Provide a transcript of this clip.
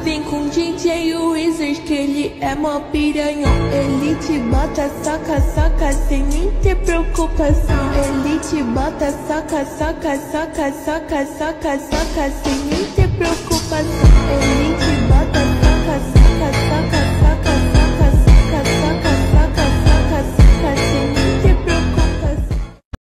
Vem com DJ Wizard que ele é mó piranhão. Ele te bota, saca, saca, sem nem ter preocupação. Ele te bota, saca, saca, saca, saca, saca, saca, sem nem ter preocupação. Ele te bota, saca, saca.